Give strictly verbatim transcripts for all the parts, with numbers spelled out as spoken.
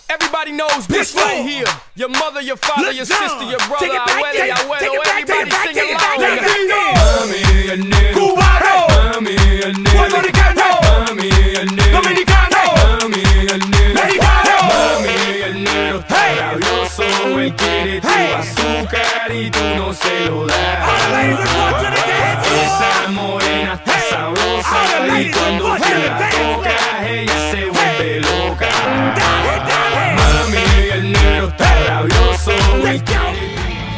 Everybody knows this right here. Your mother, your father, your sister, your brother, abuela, abuelo, everybody sing along. Mami, el negro cubano, mami, el negro puertorriqueño, mami, el negro dominicano, mami, el negro mexicano. mami, el negro está Hey. rabioso, él quiere tu Hey. azúcar y tú no se lo All the das. ladies are going to the dance floor. Esa morena está Hey. All the sabrosa y ladies are cuando going tú to the la dance floor. tocas ella se vuelve loca. Dale, dale. Mami, el negro está rabioso y Let's go. quiere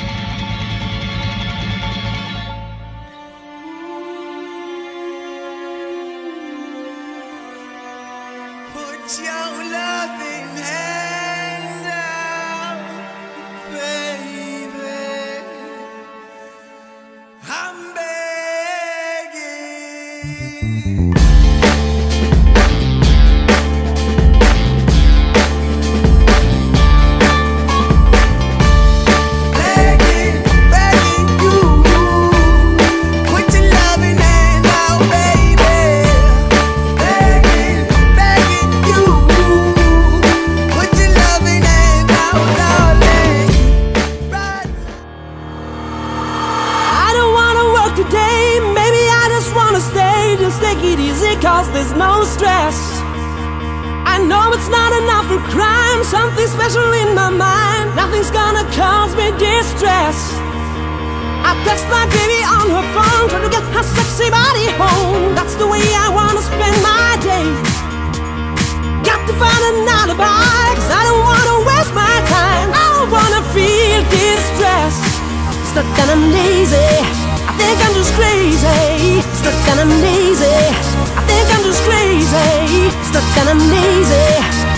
Put your loving hand out, baby. I'm begging. Begging, begging you. Put your loving hand out, baby. Begging, begging you. Put your loving hand out, darling. Right. I don't wanna work today, maybe I just wanna stay. Just take it easy cause there's no stress. I know it's not enough for crime, something special in my mind. Nothing's gonna cause me distress. I text my baby on her phone, trying to get her sexy body home. That's the way I wanna spend my day. Got to find an alibi, cause I don't wanna waste my time. I don't wanna feel distress. Stuck and I'm lazy, I think I'm just crazy. Stuck and I'm lazy, I think I'm just crazy. Stuck and I'm lazy,